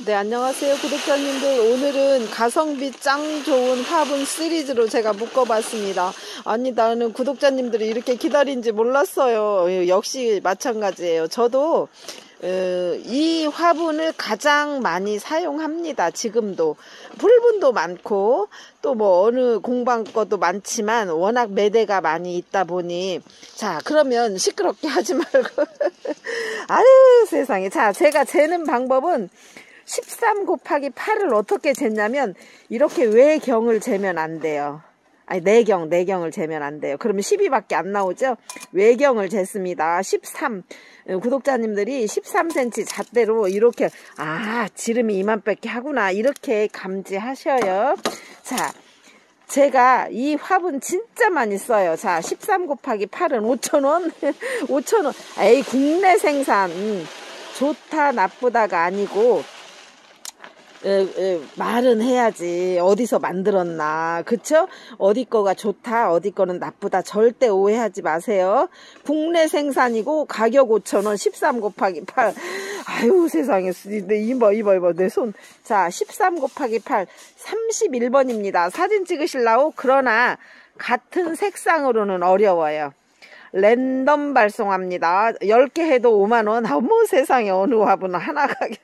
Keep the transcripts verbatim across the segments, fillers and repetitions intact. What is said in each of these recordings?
네, 안녕하세요 구독자님들. 오늘은 가성비 짱 좋은 화분 시리즈로 제가 묶어봤습니다. 아니, 나는 구독자님들이 이렇게 기다린지 몰랐어요. 역시 마찬가지예요. 저도 어, 이 화분을 가장 많이 사용합니다. 지금도 풀분도 많고 또 뭐 어느 공방 것도 많지만 워낙 매대가 많이 있다 보니, 자, 그러면 시끄럽게 하지 말고 아유 세상에. 자, 제가 재는 방법은 십삼 곱하기 팔을 어떻게 쟀냐면, 이렇게 외경을 재면 안 돼요. 아니, 내경, 내경을 재면 안 돼요. 그러면 십이밖에 안 나오죠? 외경을 쟀습니다. 십삼. 구독자님들이 십삼 센티미터 잣대로 이렇게, 아, 지름이 이만밖에 하구나, 이렇게 감지하셔요. 자, 제가 이 화분 진짜 많이 써요. 자, 십삼 곱하기 팔은 오천 원. 오천 원. 에이, 국내 생산. 음, 좋다, 나쁘다가 아니고, 에, 에, 말은 해야지. 어디서 만들었나, 그쵸? 어디 거가 좋다, 어디 거는 나쁘다, 절대 오해하지 마세요. 국내 생산이고 가격 오천 원. 십삼 곱하기 팔. 아유 세상에. 이봐 이봐 이봐 내 손. 자, 십삼 곱하기 팔 삼십일 번입니다 사진 찍으실라고? 그러나 같은 색상으로는 어려워요. 랜덤 발송합니다. 열 개 해도 오만 원. 어머 세상에, 어느 화분 하나 가게.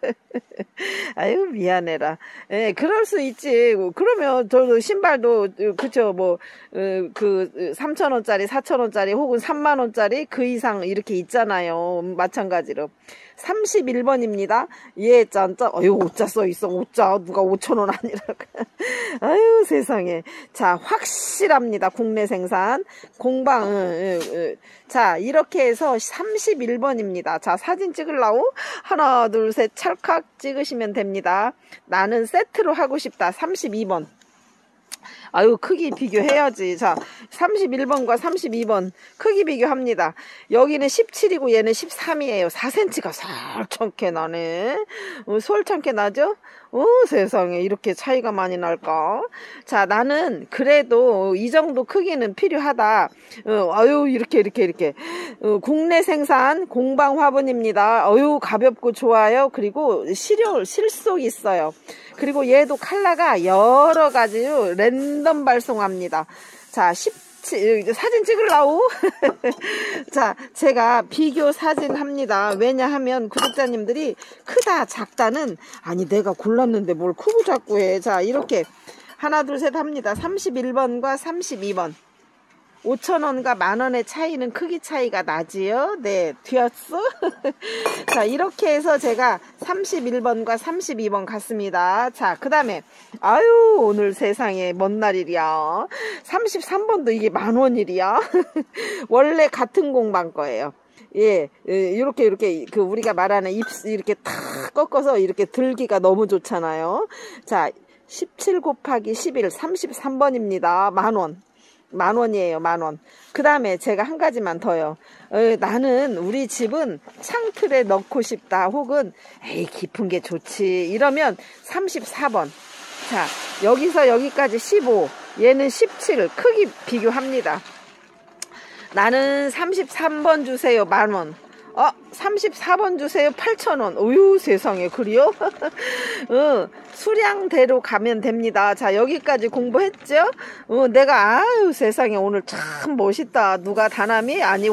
아유 미안해라. 예, 그럴 수 있지. 그러면 저도 신발도 그쵸, 뭐 그 삼천 원짜리 사천 원짜리 혹은 삼만 원짜리 그 이상 이렇게 있잖아요. 마찬가지로 삼십일 번입니다 예, 짠짠. 아유, 오자 써있어. 오자. 누가 오천 원 아니라고. 아유 세상에. 자, 확실합니다. 국내 생산 공방. 응, 응, 응. 자, 이렇게 해서 삼십일 번입니다 자, 사진 찍으려고 하나 둘 셋 찰칵 찍으시면 됩니다. 나는 세트로 하고 싶다. 삼십이 번. 아유, 크기 비교해야지. 자, 삼십일 번과 삼십이 번 크기 비교합니다. 여기는 십칠이고 얘는 십삼이에요 사 센티미터가 솔창게 나네. 어, 솔창게 나죠? 어, 세상에, 이렇게 차이가 많이 날까? 자, 나는 그래도 이 정도 크기는 필요하다. 어, 아유, 이렇게 이렇게 이렇게 어, 국내 생산 공방 화분입니다. 어유, 가볍고 좋아요. 그리고 실효 실속 있어요. 그리고 얘도 컬러가 여러 가지요. 랜덤 발송합니다. 자, 십칠, 사진 찍으려고? 자, 제가 비교 사진 합니다. 왜냐하면 구독자님들이 크다 작다는, 아니 내가 골랐는데 뭘 크고 작고 해. 자, 이렇게 하나 둘 셋 합니다. 삼십일 번과 삼십이 번. 오천 원과 만 원의 차이는 크기 차이가 나지요. 네, 되었어? 자, 이렇게 해서 제가 삼십일 번과 삼십이 번 갔습니다. 자, 그 다음에, 아유, 오늘 세상에 먼 날이랴. 삼십삼 번도 이게 만 원이랴. 원래 같은 공방 거예요. 예, 이렇게, 이렇게, 그, 우리가 말하는 입, 이렇게 탁 꺾어서 이렇게 들기가 너무 좋잖아요. 자, 십칠 곱하기 십일, 삼십삼 번입니다. 만 원. 만 원이에요, 만 원. 그 다음에 제가 한 가지만 더요. 어, 나는 우리 집은 창틀에 넣고 싶다. 혹은, 에이, 깊은 게 좋지. 이러면 삼십사 번. 자, 여기서 여기까지 십오. 얘는 십칠. 크기 비교합니다. 나는 삼십삼 번 주세요, 만 원. 어, 삼십사 번 주세요, 팔천 원. 어유 세상에, 그래요? 어, 수량대로 가면 됩니다. 자, 여기까지 공부했죠? 어, 내가, 아유 세상에, 오늘 참 멋있다. 누가 다남이? 아니,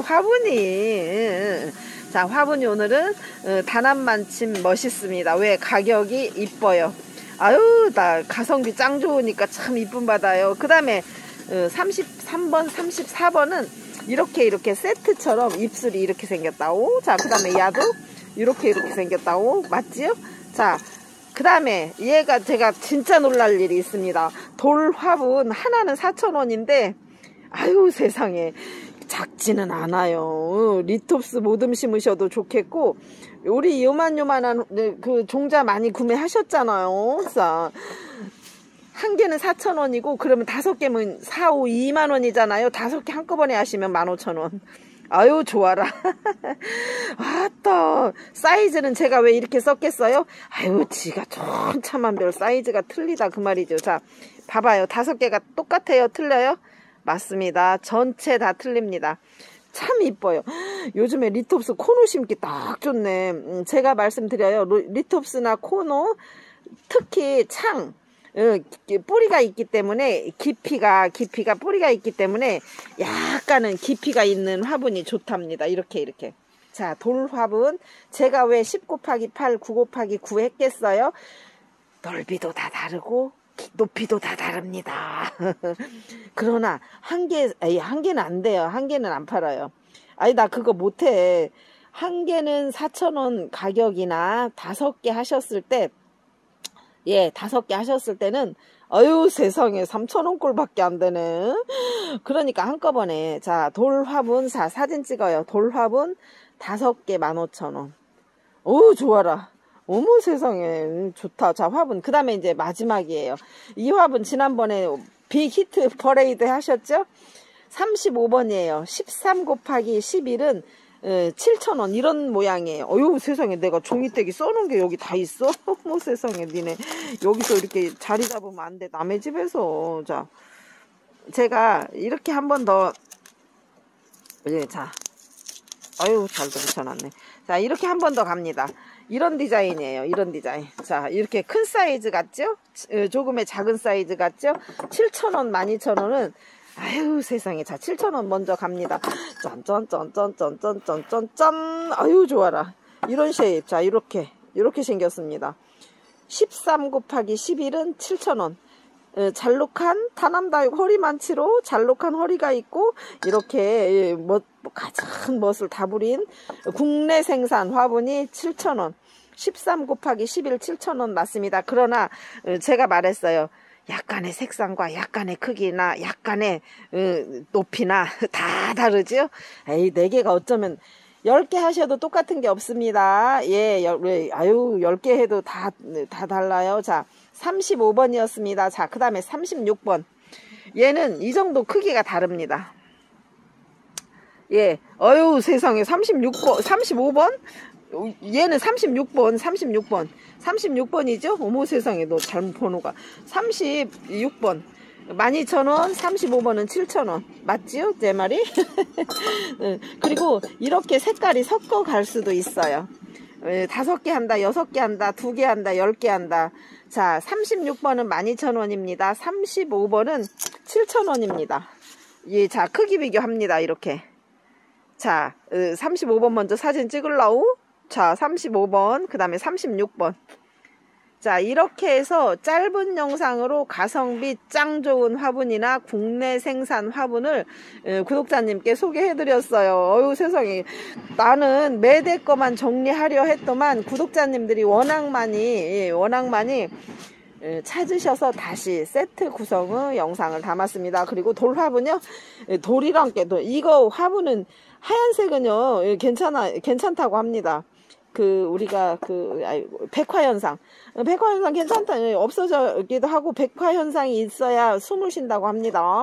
화분이. 자, 화분이 오늘은 어, 다남만 침 멋있습니다. 왜? 가격이 이뻐요. 아유, 나 가성비 짱 좋으니까 참 이쁨 받아요. 그 다음에 어, 삼십삼 번, 삼십사 번은 이렇게 이렇게 세트처럼 입술이 이렇게 생겼다고. 자, 그 다음에 야도 이렇게 이렇게 생겼다고. 맞지요? 자, 그 다음에 얘가 제가 진짜 놀랄 일이 있습니다. 돌 화분 하나는 사천 원인데 아유 세상에, 작지는 않아요. 리톱스 모듬 심으셔도 좋겠고, 우리 요만요만한 그 종자 많이 구매하셨잖아요. 자, 한 개는 사천 원이고, 그러면 다섯 개면 사, 오, 이만 원이잖아요. 다섯 개 한꺼번에 하시면 만 오천 원. 아유, 좋아라. 아따, 사이즈는 제가 왜 이렇게 썼겠어요? 아유, 지가 천차만별 사이즈가 틀리다 그 말이죠. 자, 봐봐요. 다섯 개가 똑같아요? 틀려요? 맞습니다. 전체 다 틀립니다. 참 이뻐요. 요즘에 리톱스 코노 심기 딱 좋네. 음, 제가 말씀드려요. 리톱스나 코노, 특히 창, 어, 뿌리가 있기 때문에 깊이가 깊이가 뿌리가 있기 때문에 약간은 깊이가 있는 화분이 좋답니다. 이렇게 이렇게. 자, 돌 화분 제가 왜 십 곱하기 팔, 구 곱하기 구 했겠어요? 넓이도 다 다르고 높이도 다 다릅니다. 그러나 한 개, 아니, 한 개는 안 돼요. 한 개는 안 팔아요. 아니, 나 그거 못해. 한 개는 사천 원 가격이나 다섯 개 하셨을 때, 예, 다섯 개 하셨을 때는, 아유, 세상에, 삼천 원 꼴밖에 안 되네. 그러니까 한꺼번에, 자, 돌 화분 사, 사진 찍어요. 돌 화분 다섯 개 만 오천 원. 오, 좋아라. 어머 세상에, 좋다. 자, 화분. 그 다음에 이제 마지막이에요. 이 화분 지난번에 빅 히트 퍼레이드 하셨죠? 삼십오 번이에요. 십삼 곱하기 십일은 칠천 원 이런 모양이에요. 어휴 세상에, 내가 종이떼기 써놓은 게 여기 다 있어? 어머 세상에, 니네 여기서 이렇게 자리 잡으면 안 돼. 남의 집에서. 자, 제가 이렇게 한 번 더, 예, 자, 아유 잘도 붙여놨네. 자, 이렇게 한 번 더 갑니다. 이런 디자인이에요. 이런 디자인. 자, 이렇게 큰 사이즈 같죠? 조금의 작은 사이즈 같죠? 칠천 원, 만 이천 원은 아유 세상에. 자, 칠천 원 먼저 갑니다. 짠짠짠짠짠짠짠짠. 아유 좋아라. 이런 쉐입. 자, 이렇게 이렇게 생겼습니다. 십삼 곱하기 십일은 칠천 원. 잘록한 타남다육 허리만치로 잘록한 허리가 있고 이렇게 멋, 가장 멋을 다 부린 국내 생산 화분이 칠천 원. 십삼 곱하기 십일 칠천 원 맞습니다. 그러나 제가 말했어요. 약간의 색상과 약간의 크기나 약간의 높이나 다 다르죠. 에이, 네 개가 어쩌면 열 개 하셔도 똑같은 게 없습니다. 예, 열, 아유, 열 개 해도 다, 다 달라요. 자, 삼십오 번이었습니다. 자, 그 다음에 삼십육 번. 얘는 이 정도 크기가 다릅니다. 예, 어유 세상에, 삼십육 번, 삼십오 번? 얘는 삼십육 번, 삼십육 번. 삼십육 번이죠? 어머 세상에, 너 잘못 번호가. 삼십육 번. 만 이천 원, 삼십오 번은 칠천 원. 맞지요? 제 말이? 그리고 이렇게 색깔이 섞어 갈 수도 있어요. 다섯 개 한다, 여섯 개 한다, 두 개 한다, 열 개 한다. 자, 삼십육 번은 만 이천 원입니다. 삼십오 번은 칠천 원입니다. 예, 자, 크기 비교합니다. 이렇게. 자, 삼십오 번 먼저 사진 찍을라우? 자, 삼십오 번, 그 다음에 삼십육 번. 자, 이렇게 해서 짧은 영상으로 가성비 짱 좋은 화분이나 국내 생산 화분을 구독자님께 소개해드렸어요. 어휴 세상에, 나는 매대 거만 정리하려 했더만 구독자님들이 워낙 많이 워낙 많이 찾으셔서 다시 세트 구성의 영상을 담았습니다. 그리고 돌 화분요, 돌이랑 깨도 이거 화분은 하얀색은요 괜찮아 괜찮다고 합니다. 그 우리가 그 백화현상 백화현상 괜찮다, 없어지기도 하고 백화현상이 있어야 숨을 쉰다고 합니다.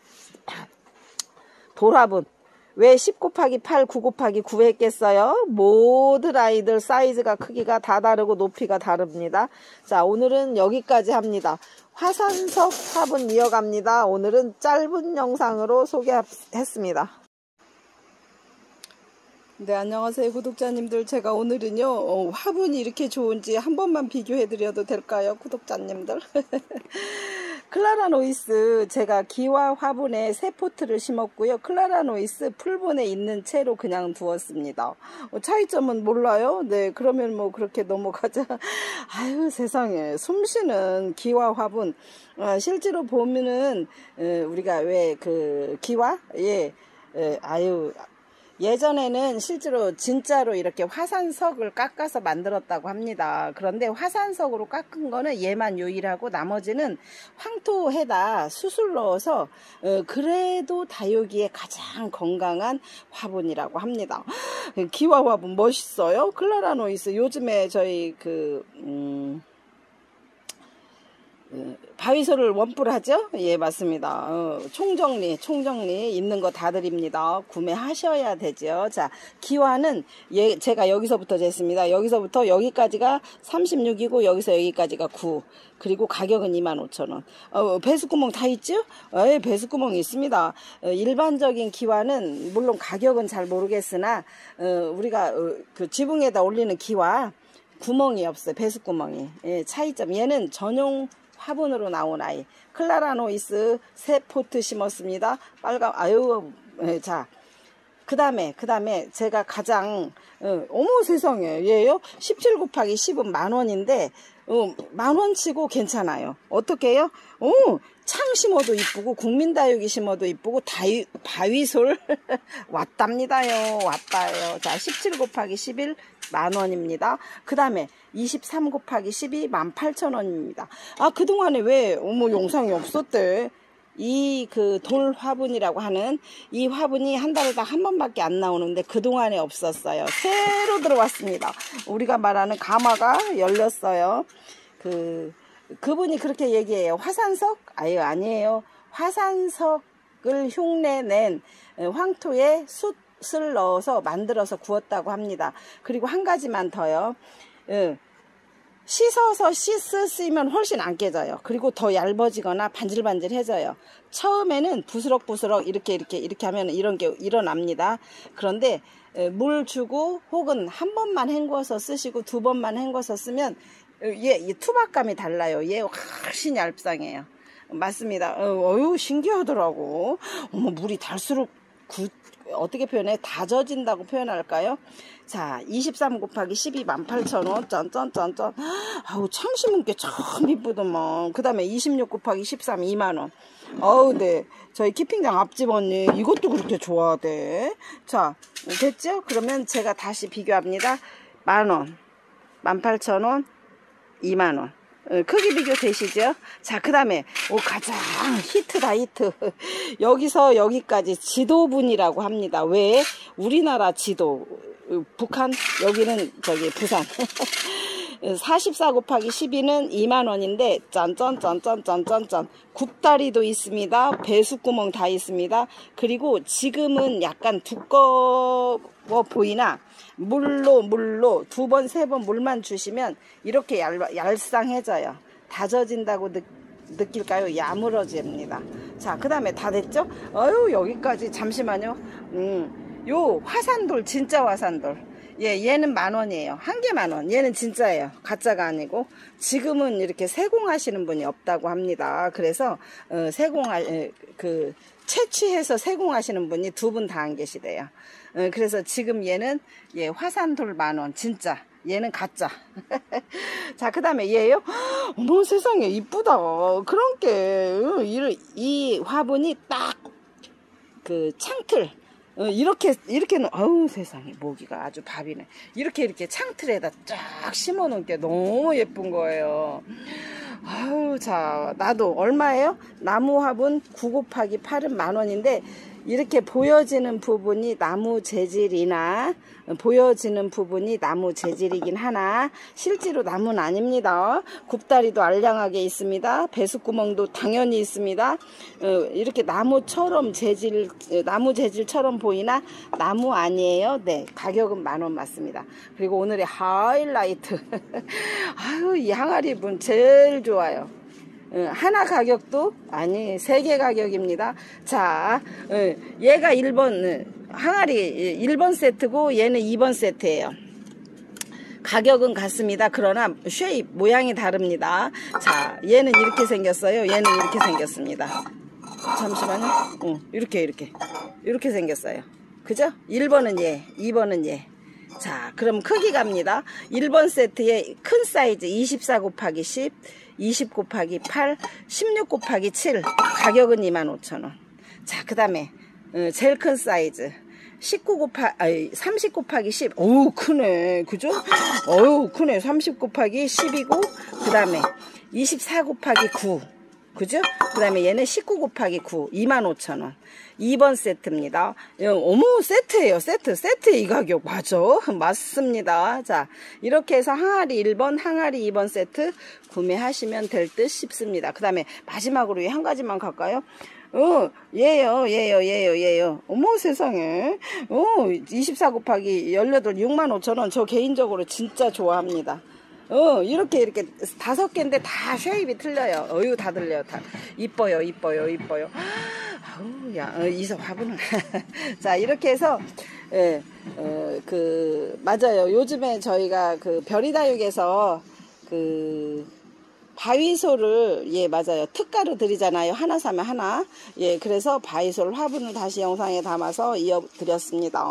돌화분 왜 십 곱하기 팔, 구 곱하기 구 했겠어요? 모든 아이들 사이즈가 크기가 다 다르고 높이가 다릅니다. 자, 오늘은 여기까지 합니다. 화산석 화분 이어갑니다. 오늘은 짧은 영상으로 소개했습니다. 네, 안녕하세요 구독자님들. 제가 오늘은요 어, 화분이 이렇게 좋은지 한 번만 비교해 드려도 될까요 구독자님들? 클라라 노이스 제가 기와 화분에 새 포트를 심었고요. 클라라 노이스 풀분에 있는 채로 그냥 두었습니다. 어, 차이점은 몰라요. 네, 그러면 뭐 그렇게 넘어가자. 아유 세상에, 숨쉬는 기와 화분. 어, 실제로 보면은 어, 우리가 왜 그 기와 예 에, 아유 예전에는 실제로 진짜로 이렇게 화산석을 깎아서 만들었다고 합니다. 그런데 화산석으로 깎은 거는 얘만 유일하고 나머지는 황토에다 수술 넣어서 어, 그래도 다육이의 가장 건강한 화분이라고 합니다. 기와 화분 멋있어요. 클라라 노이스 요즘에 저희 그 음, 바위솔을 원뿔 하죠? 예, 맞습니다. 어, 총정리, 총정리 있는 거 다 드립니다. 구매하셔야 되죠. 자, 기와는 예, 제가 여기서부터 쟀습니다. 여기서부터 여기까지가 삼십육이고 여기서 여기까지가 구. 그리고 가격은 이만 오천 원. 어, 배수구멍 다 있죠? 예, 배수구멍이 있습니다. 어, 일반적인 기와는 물론 가격은 잘 모르겠으나 어, 우리가 어, 그 지붕에다 올리는 기와 구멍이 없어요. 배수구멍이. 예, 차이점. 얘는 전용 화분으로 나온 아이. 클라라노이스 새 포트 심었습니다. 빨간, 아유, 예, 자. 그 다음에, 그 다음에 제가 가장, 어, 어머 세상에, 얘요? 십칠 곱하기 십은 만 원인데, 어, 만 원 치고 괜찮아요. 어떻게 해요? 어, 창 심어도 이쁘고, 국민다육이 심어도 이쁘고, 다이, 바위솔 왔답니다요. 왔다요. 자, 십칠 곱하기 십일 만 원입니다. 그 다음에 이십삼 곱하기 십이 만 팔천 원입니다. 아, 그동안에 왜, 어머, 영상이 없었대. 이 그 돌 화분이라고 하는 이 화분이 한 달에다 한 번밖에 안 나오는데 그동안에 없었어요. 새로 들어왔습니다. 우리가 말하는 가마가 열렸어요. 그 그분이 그렇게 얘기해요. 화산석? 아유, 아니에요. 화산석을 흉내낸 황토에 숯을 넣어서 만들어서 구웠다고 합니다. 그리고 한 가지만 더요. 씻어서 씻으면 훨씬 안 깨져요. 그리고 더 얇아지거나 반질반질해져요. 처음에는 부스럭부스럭 이렇게 이렇게 이렇게 하면 이런 게 일어납니다. 그런데 물 주고 혹은 한 번만 헹궈서 쓰시고 두 번만 헹궈서 쓰면 얘, 얘 투박감이 달라요. 얘 훨씬 얇상해요. 맞습니다. 어유 신기하더라고. 어머, 물이 달수록 구, 어떻게 표현해? 다져진다고 표현할까요? 자, 이십삼 곱하기 십이 만 팔천 원. 짠짠짠짠. 아우, 참 심은 게 참 이쁘더만. 그 다음에 이십육 곱하기 십삼 이만 원. 어우, 네. 저희 키핑장 앞집 언니 이것도 그렇게 좋아하대. 자, 됐죠? 그러면 제가 다시 비교합니다. 만 원, 만 팔천 원, 이만 원. 크기 비교 되시죠? 자, 그 다음에 오, 가장 히트다 히트. 여기서 여기까지 지도분이라고 합니다. 왜? 우리나라 지도, 북한, 여기는 저기 부산. 사십사 곱하기 십이는 이만 원인데 짠짠짠짠짠짠짠 굽다리도 있습니다. 배수구멍 다 있습니다. 그리고 지금은 약간 두꺼워 보이나 물로 물로 두 번 세 번 물만 주시면 이렇게 얄, 얄쌍해져요. 다져진다고 느, 느낄까요? 야무러집니다. 자, 그 다음에 다 됐죠? 어유, 여기까지. 잠시만요. 음, 요 화산돌, 진짜 화산돌. 예, 얘는 만 원이에요. 한 개 만 원. 얘는 진짜예요. 가짜가 아니고. 지금은 이렇게 세공하시는 분이 없다고 합니다. 그래서 어, 세공할 에, 그 채취해서 세공하시는 분이 두 분 다 안 계시대요. 어, 그래서 지금 얘는 예, 화산돌 만 원. 진짜. 얘는 가짜. 자, 그 다음에 얘요. 어머, 세상에 이쁘다. 그런 게 이, 이 화분이 딱 그 창틀. 어, 이렇게 이렇게 아우, 세상에 모기가 아주 밥이네. 이렇게 이렇게 창틀에다 쫙 심어 놓은 게 너무 예쁜 거예요. 아우, 자, 나도 얼마예요? 나무 화분 구 곱하기 팔은 만 원인데 이렇게 보여지는 부분이 나무 재질이나 보여지는 부분이 나무 재질이긴 하나 실제로 나무는 아닙니다. 굽다리도 알량하게 있습니다. 배수구멍도 당연히 있습니다. 어, 이렇게 나무처럼 재질 나무 재질처럼 보이나 나무 아니에요. 네, 가격은 만 원 맞습니다. 그리고 오늘의 하이라이트 아유, 이 항아리분 제일 좋아요. 하나 가격도 아니 세 개 가격입니다. 자, 얘가 일 번 항아리 일 번 세트고 얘는 이 번 세트예요. 가격은 같습니다. 그러나 쉐입 모양이 다릅니다. 자, 얘는 이렇게 생겼어요. 얘는 이렇게 생겼습니다. 잠시만요. 어, 이렇게 이렇게 이렇게 생겼어요. 그죠? 일 번은 얘, 이 번은 얘. 자, 그럼 크기 갑니다. 일 번 세트에 큰 사이즈 이십사 곱하기 십, 이십 곱하기 팔, 십육 곱하기 칠. 가격은 이만 오천 원. 자, 그 다음에 어, 제일 큰 사이즈 십구 곱하기 아니 삼십 곱하기 십. 어우, 크네. 그죠? 어우, 크네. 삼십 곱하기 십이고 그 다음에 이십사 곱하기 구. 그죠? 그 다음에 얘는 십구 곱하기 구, 이만 오천 원. 이 번 세트입니다. 어머, 세트예요. 세트. 세트 이 가격 맞아? 맞습니다. 자, 이렇게 해서 항아리 일 번, 항아리 이 번 세트 구매하시면 될 듯 싶습니다. 그 다음에 마지막으로 한 가지만 갈까요? 어, 얘요, 얘요, 얘요, 얘요. 어머, 세상에. 어, 이십사 곱하기 십팔, 육만 오천 원. 저 개인적으로 진짜 좋아합니다. 어, 이렇게, 이렇게 다섯 개인데 다 쉐입이 틀려요. 어유, 다 들려요. 다. 이뻐요, 이뻐요, 이뻐요. 아우, 야, 어, 이서 화분을. 자, 이렇게 해서, 예, 어, 그, 맞아요. 요즘에 저희가 그 별이다육에서 그, 바위소를, 예, 맞아요. 특가로 드리잖아요. 하나 사면 하나. 예, 그래서 바위솔 화분을 다시 영상에 담아서 이어드렸습니다.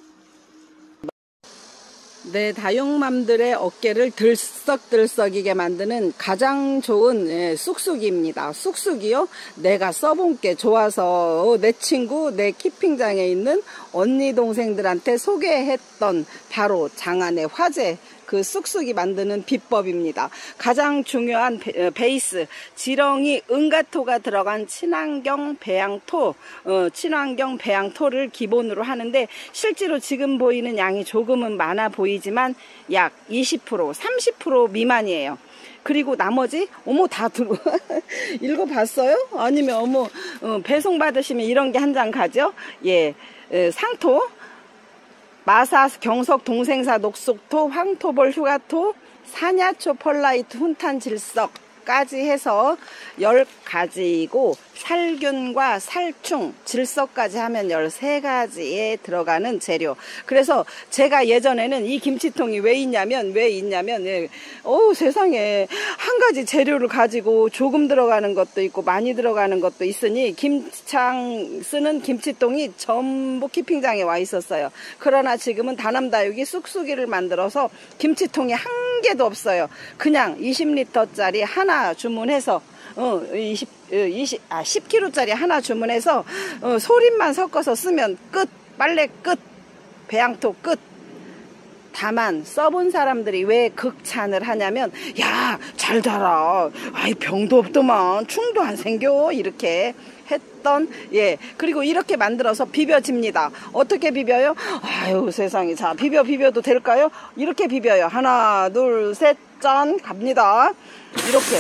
네, 다육맘들의 어깨를 들썩들썩이게 만드는 가장 좋은 예, 쑥쑥이입니다. 쑥쑥이요. 내가 써본 게 좋아서 내 친구, 내 키핑장에 있는 언니 동생들한테 소개했던 바로 장안의 화제, 그 쑥쑥이 만드는 비법입니다. 가장 중요한 베, 베이스, 지렁이 은가토가 들어간 친환경 배양토, 어, 친환경 배양토를 기본으로 하는데 실제로 지금 보이는 양이 조금은 많아 보이지만 약 이십 퍼센트, 삼십 퍼센트 미만이에요. 그리고 나머지 어머 다 들고 읽어봤어요? 아니면 어머 어, 배송 받으시면 이런 게 한 장 가죠? 예, 에, 상토, 마사, 경석, 동생사, 녹속토, 황토볼, 휴가토, 사냐초, 펄라이트, 훈탄, 질석까지 해서 열 가지이고 살균과 살충, 질석까지 하면 열세 가지에 들어가는 재료. 그래서 제가 예전에는 이 김치통이 왜 있냐면 왜 있냐면 예, 어우 세상에 한 가지 재료를 가지고 조금 들어가는 것도 있고 많이 들어가는 것도 있으니 김장 쓰는 김치통이 전부 키핑장에 와 있었어요. 그러나 지금은 다남다육이 쑥쑥이를 만들어서 김치통이 한 개도 없어요. 그냥 이십 리터짜리 하나 주문해서 어, 이십, 이십, 아, 십 킬로그램짜리 하나 주문해서, 어, 소림만 섞어서 쓰면 끝, 빨래 끝, 배양토 끝. 다만, 써본 사람들이 왜 극찬을 하냐면, 야, 잘 자라. 아이, 병도 없더만. 충도 안 생겨. 이렇게 했던, 예. 그리고 이렇게 만들어서 비벼집니다. 어떻게 비벼요? 아유, 세상에. 자, 비벼, 비벼도 될까요? 이렇게 비벼요. 하나, 둘, 셋, 짠. 갑니다. 이렇게.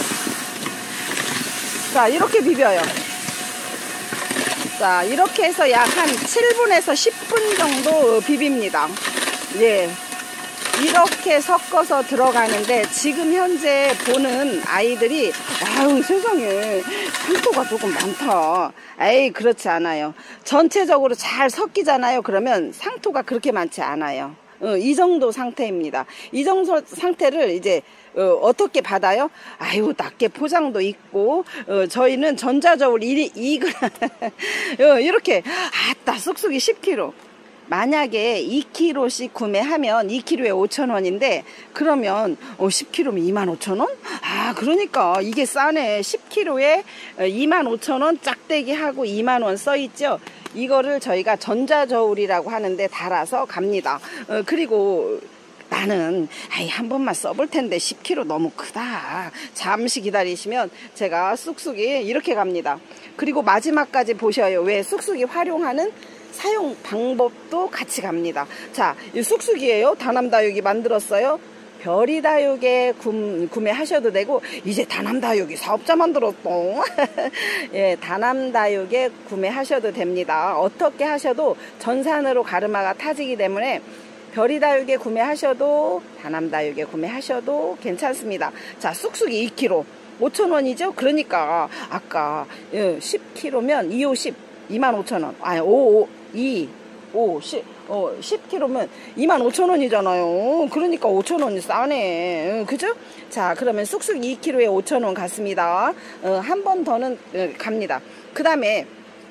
자, 이렇게 비벼요. 자, 이렇게 해서 약 한 칠 분에서 십 분 정도 비빕니다. 예. 이렇게 섞어서 들어가는데 지금 현재 보는 아이들이 아유 세상에 상토가 조금 많다. 에이 그렇지 않아요. 전체적으로 잘 섞이잖아요. 그러면 상토가 그렇게 많지 않아요. 어, 이 정도 상태입니다. 이 정도 상태를 이제 어, 어떻게 받아요? 아유 낮게 포장도 있고 어, 저희는 전자저울 이 그램 어, 이렇게 아따 쑥쑥이 십 킬로그램. 만약에 이 킬로그램씩 구매하면 이 킬로그램에 오천 원인데 그러면 어, 십 킬로그램이면 이만 오천 원? 아 그러니까 이게 싸네. 십 킬로그램에 이만 오천 원 짝대기하고 이만 원 써있죠. 이거를 저희가 전자저울이라고 하는데 달아서 갑니다. 어, 그리고 나는 아이 한 번만 써볼 텐데 십 킬로그램 너무 크다. 잠시 기다리시면 제가 쑥쑥이 이렇게 갑니다. 그리고 마지막까지 보셔요. 왜 쑥쑥이 활용하는 사용 방법도 같이 갑니다. 자, 이 쑥쑥이에요. 다남다육이 만들었어요. 별이다육에 구매하셔도 되고 이제 다남다육이 사업자 만들었어. 예, 다남다육에 구매하셔도 됩니다. 어떻게 하셔도 전산으로 가르마가 타지기 때문에 별이다육에 구매하셔도 다남다육에 구매하셔도 괜찮습니다. 자, 쑥쑥이 이 킬로그램 오천 원이죠. 그러니까 아까 십 킬로그램면 이, 오, 십 이만 오천 원. 아니 오, 오, 이, 오, 십, 어, 십 킬로그램면 이만 오천 원이잖아요. 그러니까 오천 원이 싸네. 그죠? 자, 그러면 쑥쑥 이 킬로그램에 오천 원 갔습니다. 어, 한 번 더는 어, 갑니다. 그 다음에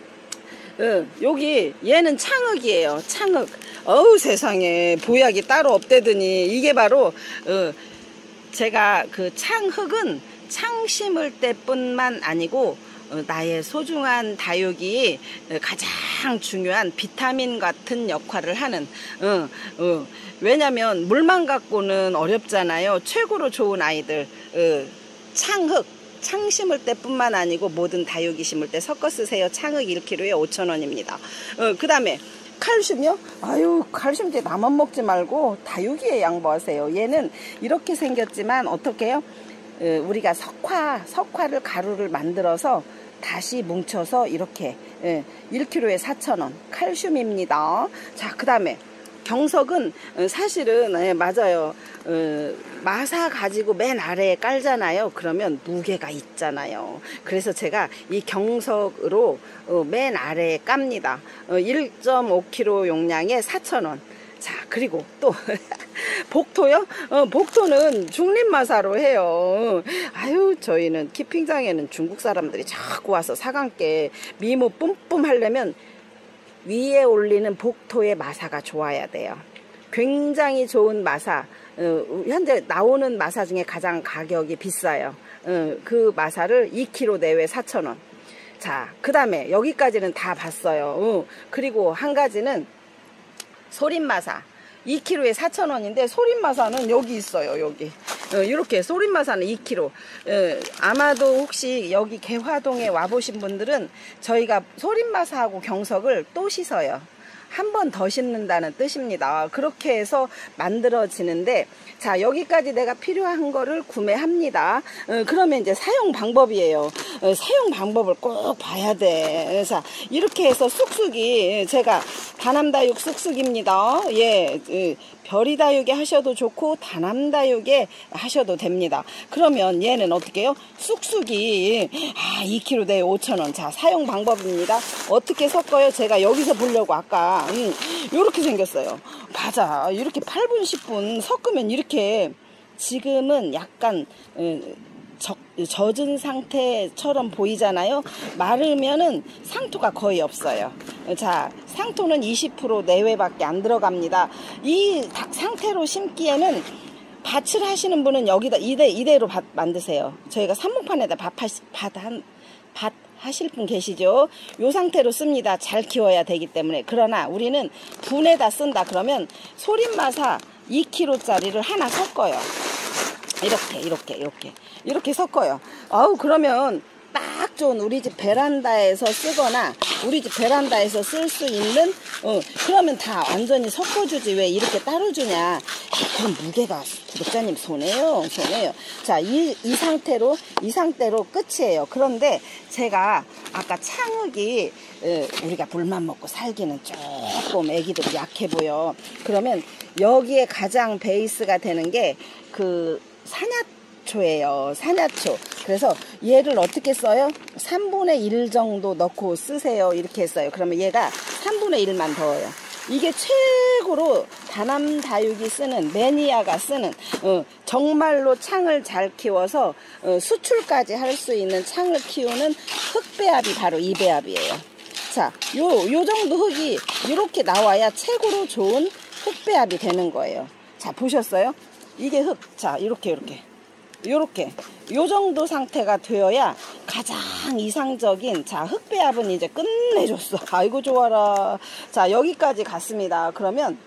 어, 여기 얘는 창흑이에요. 창흑. 어우 세상에 보약이 따로 없대더니 이게 바로 어, 제가 그 창흑은 창 심을 때뿐만 아니고 어, 나의 소중한 다육이 가장 중요한 비타민 같은 역할을 하는 어, 어, 왜냐면 물만 갖고는 어렵잖아요. 최고로 좋은 아이들 어, 창흑 창 심을 때뿐만 아니고 모든 다육이 심을 때 섞어 쓰세요. 창흑 일 킬로그램에 오천 원입니다. 어, 그 다음에 칼슘이요? 아유, 칼슘 이제 나만 먹지 말고 다육이에 양보하세요. 얘는 이렇게 생겼지만 어떻게 해요? 어, 우리가 석화, 석화를 가루를 만들어서 다시 뭉쳐서 이렇게 예, 일 킬로그램에 사천 원 칼슘입니다. 자, 그 다음에 경석은 사실은 예, 맞아요. 어, 마사 가지고 맨 아래에 깔잖아요. 그러면 무게가 있잖아요. 그래서 제가 이 경석으로 어, 맨 아래에 깝니다. 어, 일 점 오 킬로그램 용량에 사천 원. 자, 그리고 또 복토요? 어, 복토는 중립마사로 해요. 아유, 저희는 키핑장에는 중국 사람들이 자꾸 와서 사강께 미모 뿜뿜 하려면 위에 올리는 복토의 마사가 좋아야 돼요. 굉장히 좋은 마사, 어, 현재 나오는 마사 중에 가장 가격이 비싸요. 어, 그 마사를 이 킬로그램 내외 사천 원. 자, 그 다음에 여기까지는 다 봤어요. 어, 그리고 한 가지는 소림마사. 이 킬로그램에 사천 원인데 소림마사는 여기 있어요. 여기 어, 이렇게 소림마사는 이 킬로그램. 어, 아마도 혹시 여기 개화동에 와보신 분들은 저희가 소림마사하고 경석을 또 씻어요. 한 번 더 씻는다는 뜻입니다. 그렇게 해서 만들어지는데, 자, 여기까지 내가 필요한 거를 구매합니다. 어, 그러면 이제 사용 방법이에요. 어, 사용 방법을 꼭 봐야 돼. 자, 이렇게 해서 쑥쑥이 제가 다남다육 쑥쑥입니다. 예, 예, 별이다육에 하셔도 좋고 다남다육에 하셔도 됩니다. 그러면 얘는 어떻게 해요? 쑥쑥이 아, 이 킬로그램 내에 오천 원. 자, 사용 방법입니다. 어떻게 섞어요? 제가 여기서 보려고 아까 음, 이렇게 생겼어요. 맞아. 이렇게 팔 분 십 분 섞으면 이렇게 지금은 약간 어, 적, 젖은 상태처럼 보이잖아요. 마르면은 상토가 거의 없어요. 자, 상토는 이십 퍼센트 내외밖에 안 들어갑니다. 이 상태로 심기에는 밭을 하시는 분은 여기다 이대, 이대로 밭 만드세요. 저희가 삽목판에다 밭, 밭, 한, 밭 하실 분 계시죠? 요 상태로 씁니다. 잘 키워야 되기 때문에. 그러나 우리는 분에다 쓴다 그러면 소림마사 이 킬로그램짜리를 하나 섞어요. 이렇게 이렇게 이렇게 이렇게 섞어요. 아우, 그러면 딱 좋은 우리 집 베란다에서 쓰거나 우리 집 베란다에서 쓸 수 있는 어, 그러면 다 완전히 섞어주지 왜 이렇게 따로 주냐. 그럼 무게가 구독자님 손해요. 손해요. 자, 이, 이 상태로 이 상태로 끝이에요. 그런데 제가 아까 창흑이 어, 우리가 물만 먹고 살기는 조금 애기들이 약해 보여. 그러면 여기에 가장 베이스가 되는 게 그 산야초예요. 산야초. 그래서 얘를 어떻게 써요? 삼분의 일 정도 넣고 쓰세요. 이렇게 했어요. 그러면 얘가 삼분의 일만 더워요. 이게 최고로 다남다육이 쓰는, 매니아가 쓰는 어, 정말로 창을 잘 키워서 어, 수출까지 할 수 있는 창을 키우는 흙배합이 바로 이 배합이에요. 자, 요, 요 정도 흙이 이렇게 나와야 최고로 좋은 흙배합이 되는 거예요. 자, 보셨어요? 이게 흙. 자, 이렇게 이렇게 요렇게 요 정도 상태가 되어야 가장 이상적인, 자, 흙배합은 이제 끝내줬어. 아이고 좋아라. 자, 여기까지 갔습니다. 그러면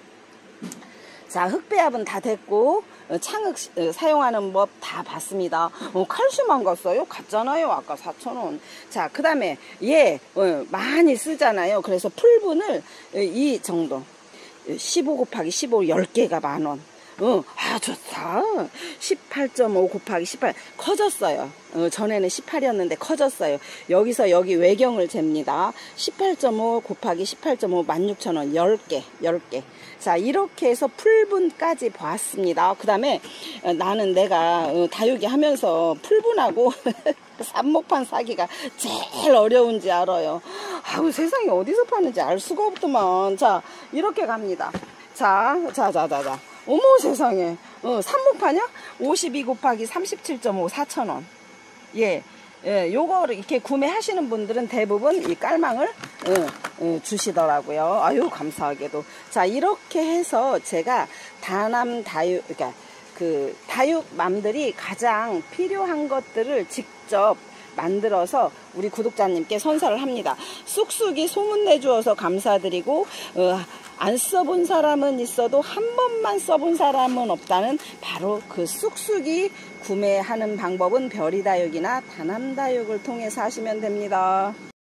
자, 흙배합은 다 됐고 창흑 사용하는 법 다 봤습니다. 어, 칼슘 안 갔어요? 갔잖아요. 아까 사천 원. 자, 그 다음에 얘 어, 많이 쓰잖아요. 그래서 풀분을 이 정도 십오 곱하기 십오 십 개가 만 원. 어, 아, 좋다. 십팔 점 오 곱하기 십팔. 커졌어요. 어, 전에는 십팔이었는데 커졌어요. 여기서 여기 외경을 잽니다. 십팔 점 오 곱하기 십팔 점 오 만 육천 원. 십 개. 십 개. 자, 이렇게 해서 풀분까지 봤습니다. 그 다음에 어, 나는 내가 어, 다육이 하면서 풀분하고 삽목판 사기가 제일 어려운지 알아요. 아우, 세상에 어디서 파는지 알 수가 없더만. 자, 이렇게 갑니다. 자, 자, 자, 자, 자. 어머 세상에. 어, 삽목판이야? 오십이 곱하기 삼십칠 점 오 사천 원. 예, 예, 요거를 이렇게 구매하시는 분들은 대부분 이 깔망을 어, 어, 주시더라고요. 아유, 감사하게도. 자, 이렇게 해서 제가 다남 다육, 그러니까 그 다육맘들이 가장 필요한 것들을 직접 만들어서 우리 구독자님께 선사를 합니다. 쑥쑥이 소문내주어서 감사드리고 어, 안 써본 사람은 있어도 한 번만 써본 사람은 없다는 바로 그 쑥쑥이 구매하는 방법은 별이다육이나 다남다육을 통해서 하시면 됩니다.